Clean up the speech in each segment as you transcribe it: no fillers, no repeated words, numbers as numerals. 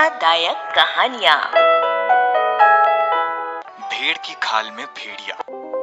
प्रेरणादायक कहानियाँ। भेड़ की खाल में भेड़िया।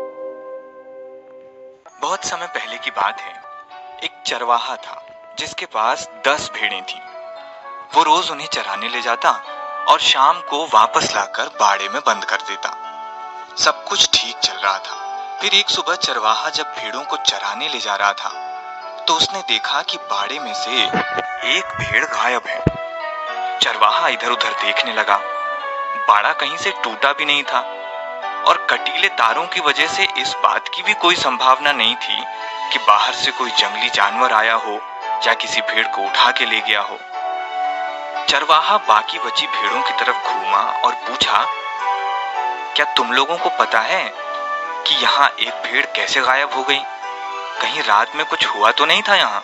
बहुत समय पहले की बात है। एक चरवाहा था जिसके पास 10 भेड़ें थी। वो रोज उन्हें चराने ले जाता और शाम को वापस लाकर बाड़े में बंद कर देता। सब कुछ ठीक चल रहा था। फिर एक सुबह चरवाहा जब भेड़ों को चराने ले जा रहा था तो उसने देखा कि बाड़े में से एक भेड़ गायब है। चरवाहा इधर उधर देखने लगा। बाड़ा कहीं से टूटा भी नहीं था और कटीले तारों की वजह से इस बात की भी कोई संभावना नहीं थी कि बाहर से कोई जंगली जानवर आया हो या किसी भेड़ को उठा के ले गया हो। चरवाहा बाकी बची भेड़ों की तरफ घूमा और पूछा, क्या तुम लोगों को पता है कि यहाँ एक भेड़ कैसे गायब हो गई? कहीं रात में कुछ हुआ तो नहीं था यहाँ?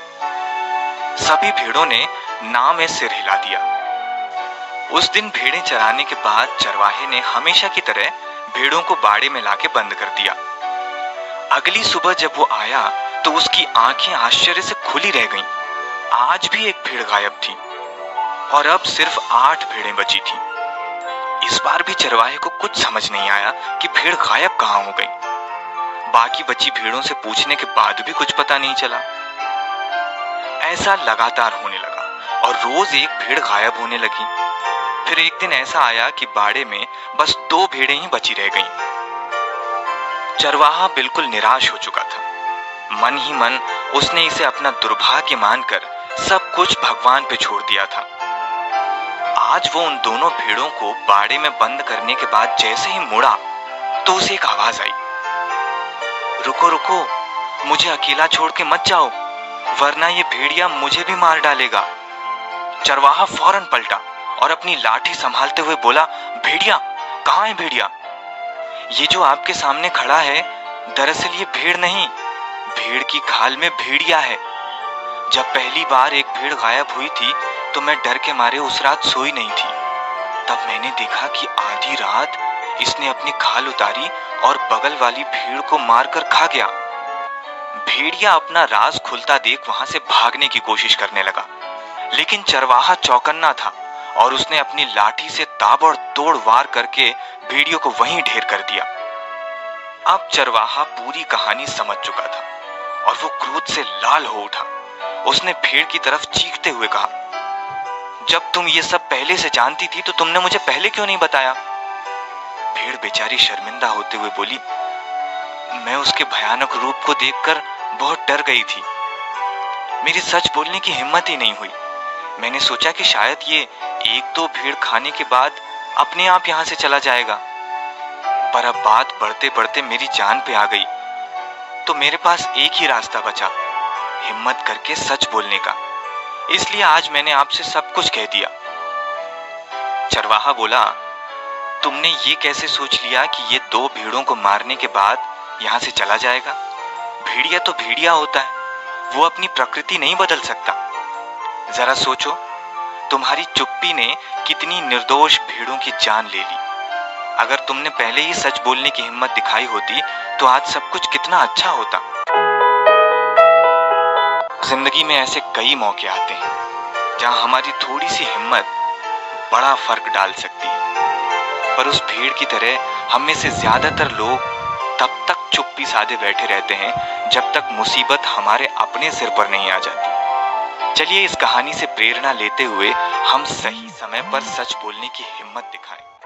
सभी भेड़ों ने ना में सिर हिला दिया। उस दिन भेड़ें चराने के बाद चरवाहे ने हमेशा की तरह भेड़ों को बाड़े में लाके बंद कर दिया। अगली सुबह जब वो आया तो उसकी आंखें आश्चर्य से खुली रह गईं। आज भी एक भेड़ गायब थी और अब सिर्फ 8 भेड़ें बची थी। इस बार भी चरवाहे को कुछ समझ नहीं आया कि भेड़ गायब कहाँ हो गई। बाकी बची भेड़ों से पूछने के बाद भी कुछ पता नहीं चला। ऐसा लगातार होने लगा और रोज एक भेड़ गायब होने लगी। फिर एक दिन ऐसा आया कि बाड़े में बस 2 भेड़ें ही बची रह गईं। चरवाहा बिल्कुल निराश हो चुका था। मन ही मन उसने इसे अपना दुर्भाग्य मानकर सब कुछ भगवान पे छोड़ दिया था। आज वो उन दोनों भेड़ों को बाड़े में बंद करने के बाद जैसे ही मुड़ा तो उसे एक आवाज आई, रुको रुको, मुझे अकेला छोड़ के मत जाओ, वरना ये भेड़िया मुझे भी मार डालेगा। चरवाहा फौरन पलटा और अपनी लाठी संभालते हुए बोला, भेड़िया, कहाँ है भेड़िया? ये जो आपके सामने खड़ा है दरअसल ये भेड़ नहीं, भेड़ की खाल में भेड़िया है। जब पहली बार एक भेड़ गायब हुई थी तो मैं डर के मारे उस रात सोई नहीं थी। तब मैंने देखा कि आधी रात इसने अपनी खाल उतारी और बगल वाली भेड़ को मारकर खा गया। भेड़िया अपना राज खुलता देख वहां से भागने की कोशिश करने लगा, लेकिन चरवाहा चौकन्ना था और उसने अपनी लाठी से ताबड़तोड़ वार करके भेड़ियों को वहीं ढेर कर दिया। अब चरवाहा पूरी कहानी समझ चुका था और वो क्रोध से लाल हो उठा। उसने भेड़ की तरफ चीखते हुए कहा, जब तुम ये सब पहले से जानती थी तो तुमने मुझे पहले क्यों नहीं बताया? भेड़ बेचारी शर्मिंदा होते हुए बोली, मैं उसके भयानक रूप को देखकर बहुत डर गई थी। मेरी सच बोलने की हिम्मत ही नहीं हुई। मैंने सोचा कि शायद ये 1-2 भेड़ खाने के बाद अपने आप यहाँ से चला जाएगा, पर अब बात बढ़ते बढ़ते मेरी जान पे आ गई तो मेरे पास एक ही रास्ता बचा, हिम्मत करके सच बोलने का। इसलिए आज मैंने आपसे सब कुछ कह दिया। चरवाहा बोला, तुमने ये कैसे सोच लिया कि ये 2 भेड़ों को मारने के बाद यहाँ से चला जाएगा? भेड़िया तो भेड़िया होता है, वो अपनी प्रकृति नहीं बदल सकता। जरा सोचो, तुम्हारी चुप्पी ने कितनी निर्दोष भेड़ों की जान ले ली। अगर तुमने पहले ही सच बोलने की हिम्मत दिखाई होती तो आज सब कुछ कितना अच्छा होता। जिंदगी में ऐसे कई मौके आते हैं जहां हमारी थोड़ी सी हिम्मत बड़ा फर्क डाल सकती है, पर उस भेड़ की तरह हम में से ज्यादातर लोग तब तक चुप्पी साधे बैठे रहते हैं जब तक मुसीबत हमारे अपने सिर पर नहीं आ जाती। चलिए इस कहानी से प्रेरणा लेते हुए हम सही समय पर सच बोलने की हिम्मत दिखाएं।